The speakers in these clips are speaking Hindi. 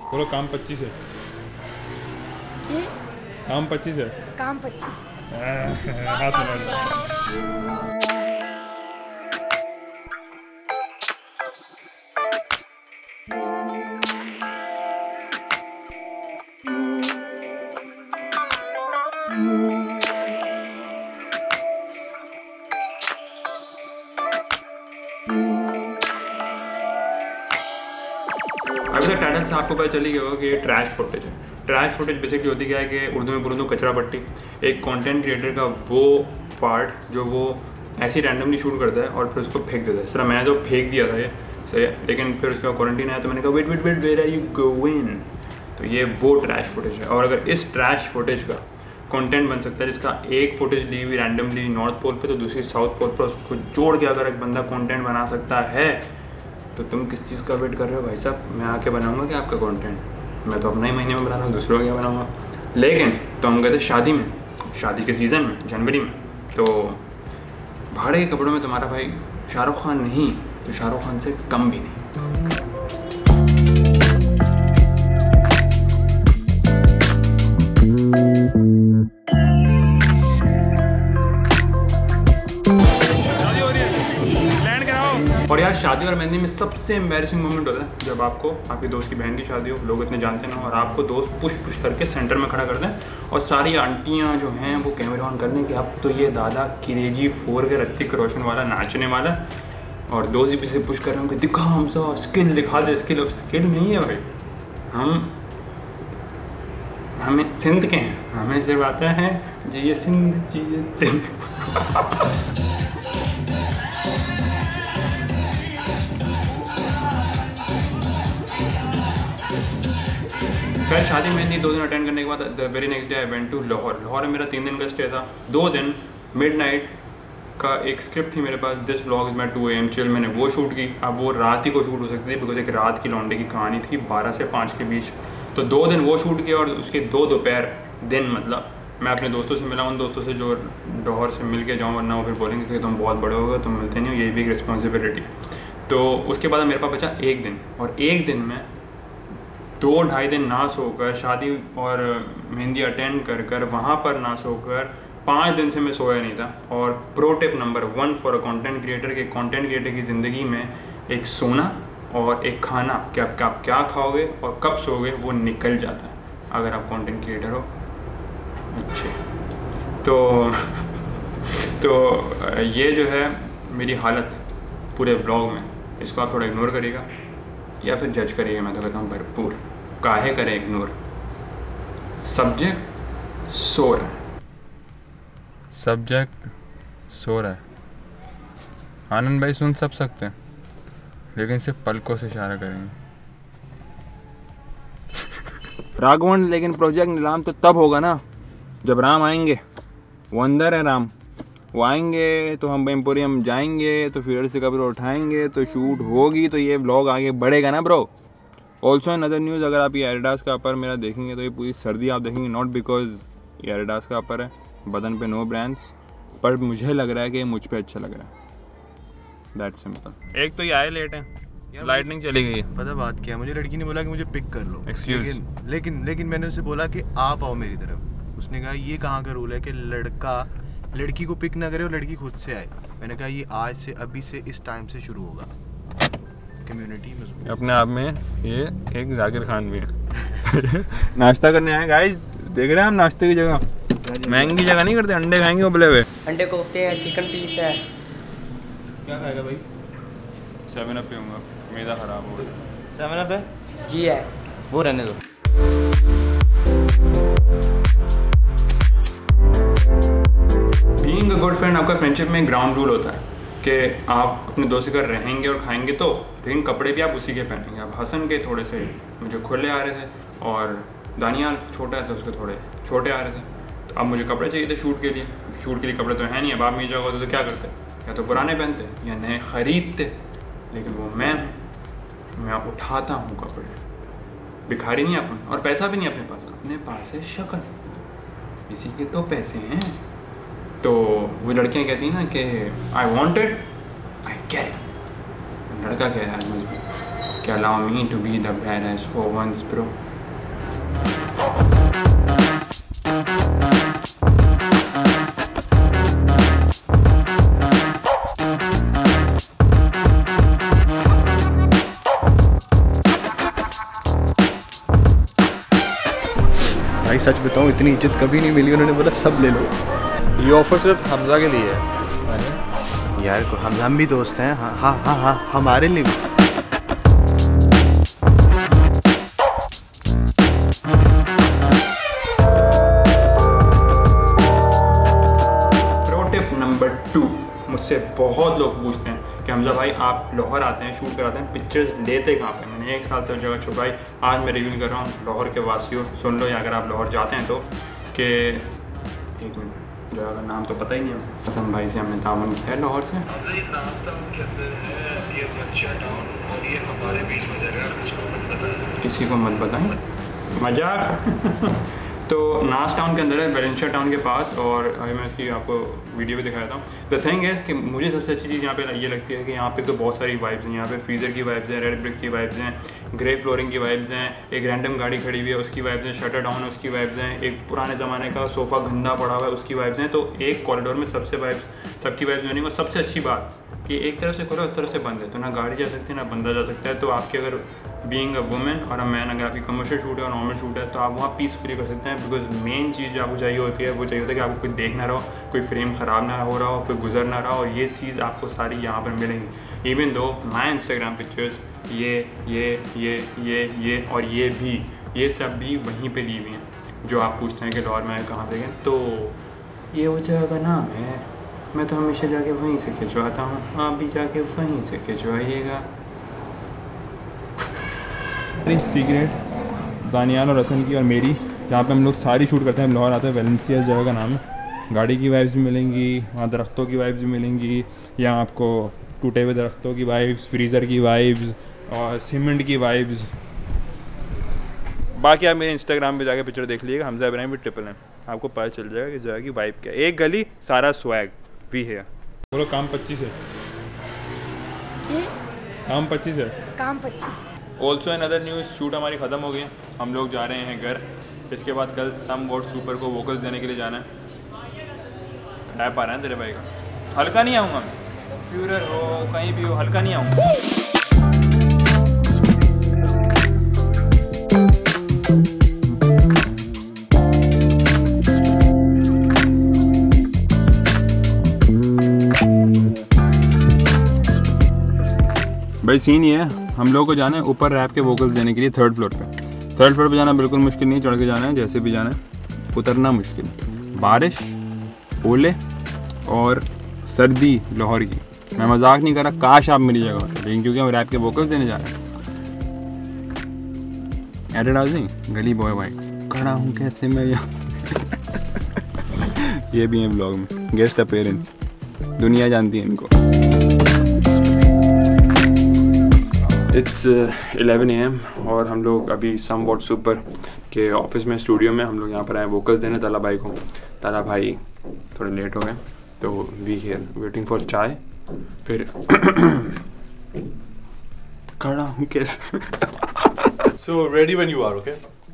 बोलो काम 25 है। ये काम 25 है। काम 25 हाथ में अभी तक टाइटल से आपको पता चली गया होगा कि ये ट्रैश फुटेज है। ट्रैश फुटेज बेसिकली होती क्या है कि उर्दू में बोलूँ तो कचरा पट्टी, एक कंटेंट क्रिएटर का वो पार्ट जो वो ऐसे ही रैंडमली शूट करता है और फिर उसको फेंक देता है। सर मैंने तो फेंक दिया था ये सही है, लेकिन फिर उसका क्वारंटीन आया तो मैंने कहा wait wait wait where are you going. तो ये वो ट्रैश फुटेज है। और अगर इस ट्रैश फुटेज का कंटेंट बन सकता है जिसका एक फुटेज ली हुई रैंडमली नॉर्थ पोल पे तो दूसरी साउथ पोल पर, उसको जोड़ के अगर एक बंदा कंटेंट बना सकता है तो तुम किस चीज़ का वेट कर रहे हो भाई साहब। मैं आके बनाऊंगा कि आपका कंटेंट, मैं तो अपना ही महीने में बना रहा हूँ, दूसरों का बनाऊंगा। लेकिन तो हम गए थे शादी में, शादी के सीज़न में जनवरी में, तो भाड़े के कपड़ों में तुम्हारा भाई शाहरुख खान नहीं तो शाहरुख खान से कम भी नहीं। और यार शादी और मेहंदी में सबसे एम्बैरेसिंग मोमेंट होता है जब आपको आपकी दोस्त की बहन की शादी हो, लोग इतने जानते ना और आपको दोस्त पुश पुश करके सेंटर में खड़ा कर दें और सारी आंटियां जो हैं वो कैमरा ऑन करने कि अब तो ये दादा क्रेजी 4 के ऋतिक रोशन वाला नाचने वाला, और दोस्त भी से पुश कर रहे हो कि दिखा हमसा स्किल दिखा दे स्किल। अब स्किल नहीं है भाई, हमें सिंध के हैं, हमें सिर्फ आता है जी ये सिंध जी ये सिंध। फिर शादी मेहंदी 2 दिन अटेंड करने के बाद the very next day I went to Lahore. Lahore में मेरा 3 दिन का स्टे था। 2 दिन मिडनाइट का एक स्क्रिप्ट थी मेरे पास, this vlog is my 2 AM chill, मैंने वो शूट की। अब वो रात ही को शूट हो सकती थी बिकॉज एक रात की लौंडे की कहानी थी 12 से 5 के बीच। तो 2 दिन वो शूट किया और उसके 2 दोपहर दिन मतलब मैं अपने दोस्तों से मिला, उन दोस्तों से जो लाहौर से मिल के जाऊँ, वरना वो फिर बोलेंगे कि तुम बहुत बड़े हो गए, तुम मिलते नहीं हो, यही भी एक रिस्पॉन्सिबिलिटी है। तो उसके बाद मेरे पास बचा 1 दिन, और 1 दिन में 2-2.5 दिन ना सोकर शादी और मेहंदी अटेंड कर कर वहाँ पर ना सोकर 5 दिन से मैं सोया नहीं था। और pro tip number 1 for a content creator के कंटेंट क्रिएटर की ज़िंदगी में एक सोना और एक खाना कि आप क्या खाओगे और कब सोओगे वो निकल जाता है अगर आप कंटेंट क्रिएटर हो अच्छे। तो ये जो है मेरी हालत पूरे ब्लॉग में, इसको आप थोड़ा इग्नोर करिएगा या फिर जज करिएगा। मैं तो कहता हूँ भरपूर, काहे करें इग्नोर। सब्जेक्ट सो रहा है, सब्जेक्ट सो रहा है। आनंद भाई सुन सब सकते हैं लेकिन सिर्फ पलकों से इशारा करेंगे। राघवन, लेकिन प्रोजेक्ट नीलाम तो तब होगा ना जब राम आएंगे। वो अंदर है राम, वो आएंगे तो हम एम्पोरियम जाएंगे तो फिर से कब्र उठाएंगे तो शूट होगी तो ये व्लॉग आगे बढ़ेगा ना bro. Also in other news, अगर आप ये एडिडास का अपर मेरा देखेंगे तो ये पूरी सर्दी आप देखेंगे, नॉट बिकॉज ये एडिडास का अपर है, बदन पे नो ब्रांड्स, पर मुझे लग रहा है कि मुझ पे अच्छा लग रहा है, दैट सिंपल। एक तो ये आए लेट है, लाइटनिंग चली गई है। पता बात क्या है, मुझे लड़की ने बोला कि मुझे पिक कर लो, लेकिन मैंने उसे बोला कि आप आओ मेरी तरफ। उसने कहा ये कहाँ का रूल है कि लड़का लड़की को पिक ना करे और लड़की खुद से आए। मैंने कहा ये आज से अभी से इस टाइम से शुरू होगा। कम्युनिटी में अपने आप में ये एक जाकिर खान भी है। नाश्ता करने आए गाइस, देख रहे हैं हम नाश्ते की जगह महंगी जगह नहीं करते, अंडे खाएंगे उबले हुए, अंडे कोफ्ते हैं, चिकन पीस है। क्या खाएगा भाई? 7 अप पीऊँगा, मैदा खराब हो गया। 7 अप है जी है, वो रहने दो। बीइंग अ गुड फ्रेंड, आपका फ्रेंडशिप में ग्राउंड रूल होता है कि आप अपने दोस्त के घर रहेंगे और खाएंगे तो, लेकिन कपड़े भी आप उसी के पहनेंगे। अब हसन के थोड़े से मुझे खुले आ रहे थे और दानियाल छोटा है तो उसके थोड़े छोटे आ रहे थे, तो अब मुझे कपड़े चाहिए थे शूट के लिए। शूट के लिए कपड़े तो हैं नहीं, अब आप मेरी जगह होते तो क्या करते, या तो पुराने पहनते या नए ख़रीदते। लेकिन वो मैं उठाता हूँ कपड़े, भिखारी नहीं अपन, और पैसा भी नहीं अपने पास है शक्ल, इसी के तो पैसे हैं। तो वो लड़कियां कहती हैं ना कि I want it I get it, लड़का कह रहा है आज मजबूर कि allow me to be the badass for once bro. भाई सच बताऊं इतनी इज्जत कभी नहीं मिली, उन्होंने बोला सब ले लो। ये ऑफर सिर्फ हमजा के लिए है यार हम भी दोस्त हैं। हाँ हाँ हाँ हाँ हमारे लिए भी। प्रो टिप नंबर 2, मुझसे बहुत लोग पूछते हैं कि हमजा भाई आप लाहौर आते हैं, शूट कराते हैं, पिक्चर्स लेते कहाँ पे? मैंने 1 साल से उस जगह छुपाई। आज मैं रिवील कर रहा हूँ लाहौर के वासियों, सुन लो, या अगर आप लाहौर जाते हैं तो, कि 1 मिनट, जगह का नाम तो पता ही नहीं है। हसन भाई से हमने ताउन किया है लाहौर से। किसी को मत बताएं, मजाक। तो नास टाउन के अंदर है, वेलेंशिया टाउन के पास, और अभी मैं इसकी आपको वीडियो भी दिखाता हूँ। द थिंग है कि मुझे सबसे अच्छी चीज़ यहाँ पे ये लगती है कि यहाँ पे तो बहुत सारी वाइब्स हैं। यहाँ पे फ्रीज़र की वाइब्स हैं, रेड ब्रिक्स की वाइब्स हैं, ग्रे फ्लोरिंग की वाइब्स हैं, एक रैंडम गाड़ी खड़ी हुई है उसकी वाइब्स हैं, शटर डाउन है उसकी वाइब्स हैं, एक पुराने ज़माने का सोफ़ा गंदा पड़ा हुआ है उसकी वाइब्स हैं। तो एक कॉरिडोर में सबकी वाइब्स बनी। और सबसे अच्छी बात कि एक तरफ से खुला उस तरफ से बंद है, तो ना गाड़ी जा सकती है ना बंदा जा सकता है। तो आपके अगर बीइंग अ वुमेन और अ मैन, अगर आपकी कमर्शियल शूट है और नॉर्मल शूट है, तो आप वहाँ पीसफुली कर सकते हैं। बिकॉज मेन चीज़ जो आपको चाहिए होती है वो चाहिए होता है कि आपको कोई देख ना रहा हो, कोई फ्रेम ख़राब ना हो रहा हो, कोई गुजर ना रहा हो, और ये चीज़ आपको सारी यहाँ पर मिलेंगी। Even though my Instagram pictures ये और ये सब भी वहीं पर ली हुई हैं। जो आप पूछते हैं कि लाहौर में कहाँ पे गए, तो ये वो जगह का नाम है। मैं तो हमेशा जाके वहीं से खिंचवाता हूँ, आप भी जाके वहीं से खिंचवाइएगा। सीक्रेट दानियाल और हसन की और मेरी, जहाँ पे हम लोग सारी शूट करते हैं। लाहौर आते हैं, वेलेंशिया जगह का नाम है। गाड़ी की वाइब्स भी मिलेंगी, वहाँ दरख्तों की वाइब्स भी मिलेंगी, यहाँ आपको टूटे हुए दरख्तों की वाइब्स, फ्रीज़र की वाइब्स और सीमेंट की वाइब्स। बाकी आप मेरे इंस्टाग्राम पे जाके पिक्चर देख लीजिएगा, Hamza Ibrahim with triple M, आपको पता चल जाएगा कि जगह की वाइब क्या है। एक गली सारा स्वैग भी है। बोलो काम 25 है, ये काम 25 है, काम 25 है। Also in other news, shoot हमारी ख़त्म हो गई है, हम लोग जा रहे हैं घर। इसके बाद कल सम वॉट सुपर को वोकल्स देने के लिए जाना है। रैप आ रहा है तेरे भाई का। हल्का नहीं आऊँगा मैं, फ्यूरर हो कहीं भी हो, हल्का नहीं आऊँगा। भाई सीन ये है, हम लोग को जाना है ऊपर रैप के वोकल्स देने के लिए 3rd फ्लोर पे। 3rd फ्लोर पे जाना बिल्कुल मुश्किल नहीं, चढ़ के जाना है, जैसे भी जाना है। उतरना मुश्किल, बारिश, ओले और सर्दी लाहौर की। मैं मजाक नहीं कर रहा, काश आप मेरी जगह होते, लेकिन क्योंकि हम रैप के वोकल्स देने जा रहे हैं। एडवर्टाइजिंग गली बॉय वाइट खड़ा हूँ कैसे मैं यहाँ। ये भी है ब्लॉग में गेस्ट अपीयरेंस, दुनिया जानती है इनको। इट्स 11 AM और हम लोग अभी सम वॉट सुपर के ऑफिस में, स्टूडियो में हम लोग यहाँ पर आए वोकल्स देने ताला भाई को। ताला भाई थोड़े लेट हो गए, तो वी हियर वेटिंग फॉर चाय। फिर खड़ा हूँ कैसे। So ready when you are, okay?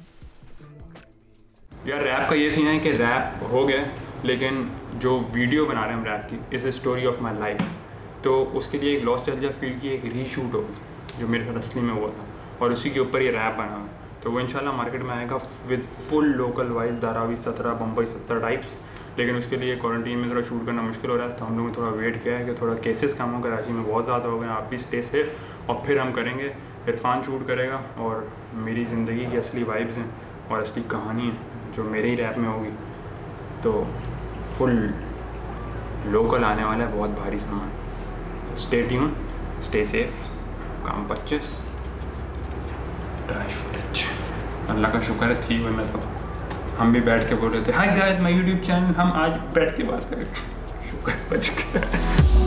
यार रैप का ये सीन है कि रैप हो गया, लेकिन जो वीडियो बना रहे हैं हम रैप की is a story of my life. तो उसके लिए एक नॉस्टैल्जिया फील की एक रीशूट होगी जो मेरे साथ असली में हुआ था, और उसी के ऊपर ये रैप बना हुआ। तो वो इंशाल्लाह मार्केट में आएगा with full local wise, Dharavi 17, Bombay 17 types. लेकिन उसके लिए क्वारंटीन में थोड़ा शूट करना मुश्किल हो रहा है, तो हम लोगों ने थोड़ा वेट किया है कि थोड़ा केसेस कम हो, कराची में बहुत ज़्यादा हो गए। आप भी स्टे सेफ, और फिर हम करेंगे। इरफान शूट करेगा, और मेरी ज़िंदगी की असली वाइब्स हैं और असली कहानी है जो मेरे ही रैप में होगी। तो फुल लोकल आने वाला है, बहुत भारी सामान। Stay tune, stay safe. काम 25 ड्राई फुटेज, अल्लाह का शुक्र है थी, वरना तो हम भी बैठ के बोल रहे थे hi guys my YouTube channel, हम आज बैठ के बात करें। शुक्र बच गया।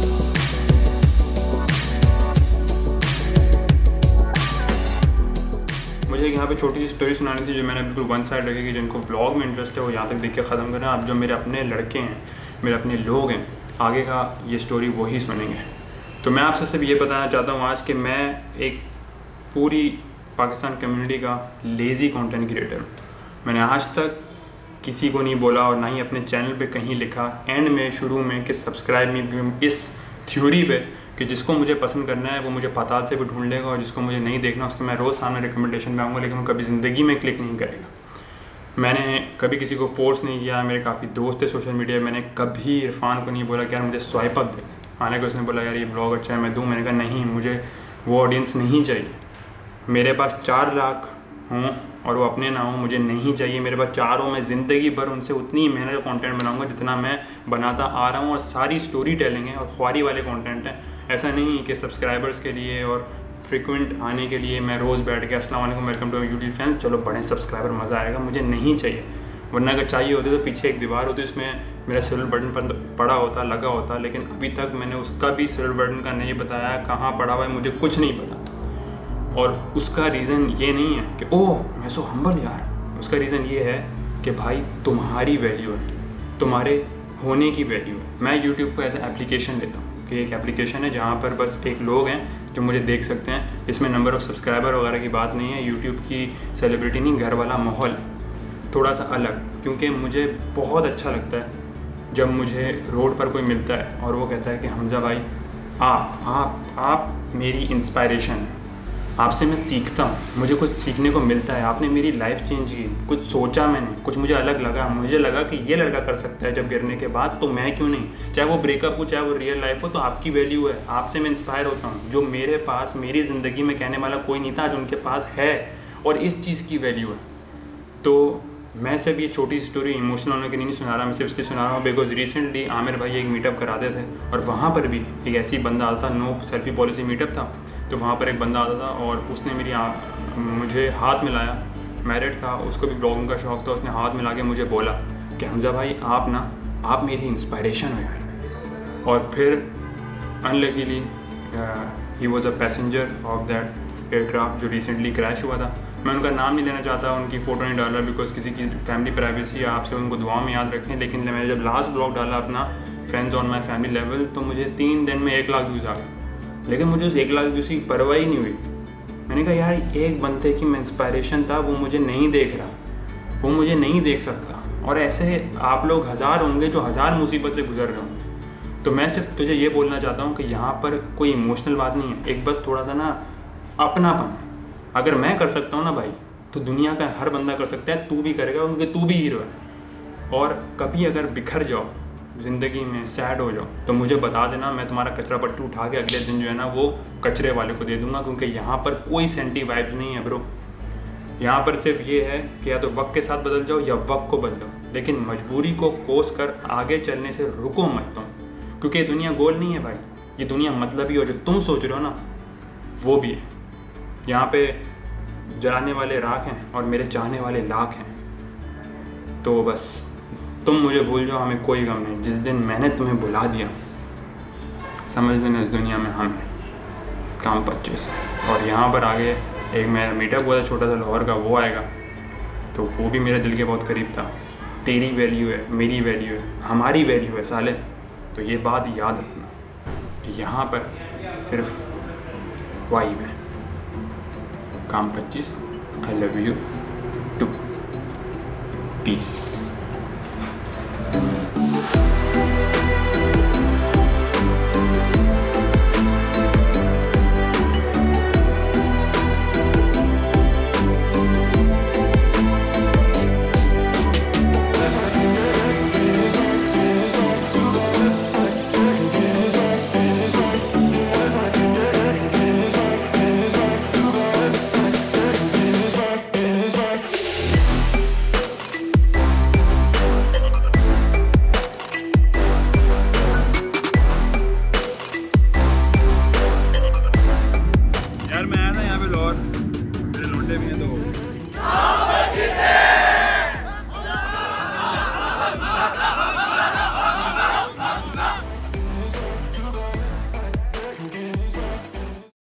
मुझे यहाँ पे छोटी सी स्टोरी सुनानी थी जो मैंने बिल्कुल वन साइड रखी कि जिनको व्लॉग में इंटरेस्ट है वो यहाँ तक देख के ख़त्म करें। आप जो मेरे अपने लड़के हैं, मेरे अपने लोग हैं, आगे का ये स्टोरी वही सुनेंगे। तो मैं आपसे सिर्फ ये बताना चाहता हूँ आज कि मैं एक पूरी पाकिस्तान कम्युनिटी का लेज़ी कंटेंट क्रिएटर हूँ। मैंने आज तक किसी को नहीं बोला और ना ही अपने चैनल पे कहीं लिखा एंड में शुरू में कि सब्सक्राइब मी, इस थ्योरी पे कि जिसको मुझे पसंद करना है वो मुझे पाताल से भी ढूंढ लेगा और जिसको मुझे नहीं देखना उसको मैं रोज़ सामने रिकमेंडेशन में आऊँगा, लेकिन वो कभी ज़िंदगी में क्लिक नहीं करेगा। मैंने कभी किसी को फोर्स नहीं किया। मेरे काफ़ी दोस्त थे सोशल मीडिया, मैंने कभी इरफान को नहीं बोला कि यार मुझे स्वाइप अप दे। हालांकि उसने बोला यार ये ब्लॉग अच्छा है मैं दूँ, मैंने कहा नहीं, मुझे वो ऑडियंस नहीं चाहिए। मेरे पास 4 लाख हों और वो अपने ना हो, मुझे नहीं चाहिए। मेरे पास 4 हो, मैं ज़िंदगी भर उनसे उतनी ही मेहनत का कंटेंट बनाऊंगा जितना मैं बनाता आ रहा हूँ, और सारी स्टोरी टेलिंग है और ख्वारी वाले कंटेंट हैं। ऐसा नहीं कि सब्सक्राइबर्स के लिए और फ्रिक्वेंट आने के लिए मैं रोज़ बैठ के अस्सलाम वालेकुम वेलकम टू यूट्यूब चैनल, चलो बड़े सब्सक्राइबर मज़ा आएगा, मुझे नहीं चाहिए। वरना अगर चाहिए होते तो पीछे एक दीवार होती, उसमें मेरा सेलुलर बटन पर पड़ा होता, लगा होता, लेकिन अभी तक मैंने उसका भी सेलुलर बटन का नहीं बताया, कहाँ पड़ा हुआ है मुझे कुछ नहीं पता। और उसका रीज़न ये नहीं है कि ओह मैं सो हम्बल यार, उसका रीज़न ये है कि भाई तुम्हारी वैल्यू है, तुम्हारे होने की वैल्यू है। मैं यूट्यूब को एज ए एप्लीकेशन लेता हूँ कि एक एप्लीकेशन है जहाँ पर बस एक लोग हैं जो मुझे देख सकते हैं। इसमें नंबर ऑफ़ सब्सक्राइबर वगैरह की बात नहीं है, यूट्यूब की सेलिब्रिटी नहीं, घर वाला माहौल थोड़ा सा अलग। क्योंकि मुझे बहुत अच्छा लगता है जब मुझे रोड पर कोई मिलता है और वो कहता है कि हमज़ा भाई आप मेरी इंस्पायरेशन है, आपसे मैं सीखता हूँ, मुझे कुछ सीखने को मिलता है, आपने मेरी लाइफ चेंज की, कुछ सोचा मैंने, कुछ मुझे अलग लगा, मुझे लगा कि ये लड़का कर सकता है जब गिरने के बाद, तो मैं क्यों नहीं। चाहे वो ब्रेकअप हो चाहे वो रियल लाइफ हो, तो आपकी वैल्यू है, आपसे मैं इंस्पायर होता हूँ। जो मेरे पास मेरी ज़िंदगी में कहने वाला कोई नहीं था, आज उनके पास है और इस चीज़ की वैल्यू है। तो मैं सिर्फ ये छोटी स्टोरी इमोशनल होने के लिए नहीं सुना रहा, मैं सिर्फ इसलिए सुना रहा हूँ बिकॉज रिसेंटली आमिर भाई एक मीटअप कराते थे और वहाँ पर भी एक ऐसी बंदा आता था, नो सेल्फी पॉलिसी मीटअप था, तो वहाँ पर एक बंदा आता था और उसने मुझे हाथ मिलाया। मैरिड था, उसको भी ब्लॉगिंग का शौक़ था, उसने हाथ मिला के मुझे बोला कि हमज़ा भाई आप मेरी इंस्पायरेशन हो यार। और फिर unluckily he was a passenger of that aircraft जो रिसेंटली क्रैश हुआ था। मैं उनका नाम नहीं लेना चाहता, उनकी फ़ोटो नहीं डाल रहा बिकॉज किसी की फैमिली प्राइवेसी है, आपसे उनको दुआ में याद रखें। लेकिन मैंने जब लास्ट ब्लॉग डाला अपना friends on my family level, तो मुझे 3 दिन में 1 लाख व्यूज़ आ गए। लेकिन मुझे उस 1 लाख व्यूज़ की परवाह ही नहीं हुई। मैंने कहा यार एक बंदे की मैं इंस्पायरेशन था, वो मुझे नहीं देख रहा, वो मुझे नहीं देख सकता। और ऐसे आप लोग 1000 होंगे जो 1000 मुसीबत से गुजर रहे होंगे। तो मैं सिर्फ तुझे ये बोलना चाहता हूँ कि यहाँ पर कोई इमोशनल बात नहीं है, एक बस थोड़ा सा ना अपनापन। अगर मैं कर सकता हूँ ना भाई, तो दुनिया का हर बंदा कर सकता है, तू भी करेगा क्योंकि तू भी हीरो है। और कभी अगर बिखर जाओ ज़िंदगी में, सैड हो जाओ, तो मुझे बता देना, मैं तुम्हारा कचरा पट्टू उठा के अगले दिन जो है ना वो कचरे वाले को दे दूँगा। क्योंकि यहाँ पर कोई सेंटी वाइब्स नहीं है ब्रो, यहाँ पर सिर्फ ये है कि या तो वक्त के साथ बदल जाओ या वक्त को बदलो, लेकिन मजबूरी को कोस कर आगे चलने से रुको मत तुम। क्योंकि ये दुनिया गोल नहीं है भाई, ये दुनिया मतलबी हो, जो तुम सोच रहे हो ना वो भी है। यहाँ पे जलाने वाले राख हैं और मेरे चाहने वाले लाख हैं। तो बस तुम मुझे भूल जाओ, हमें कोई गम नहीं। जिस दिन मैंने तुम्हें बुला दिया, समझ लेना इस दुनिया में हम काम 25 है। और यहाँ पर आगे एक मेरा मीटअप हुआ था छोटा सा लाहौर का, वो आएगा, तो वो भी मेरे दिल के बहुत करीब था। तेरी वैल्यू है, मेरी वैल्यू है, हमारी वैल्यू है साले। तो ये बात याद रखना कि यहाँ पर सिर्फ वाइब है। काम 25, I love you too, peace. यार मैं आया था यहाँ पे लाहौर, मेरे लौंडे भी हैं, तो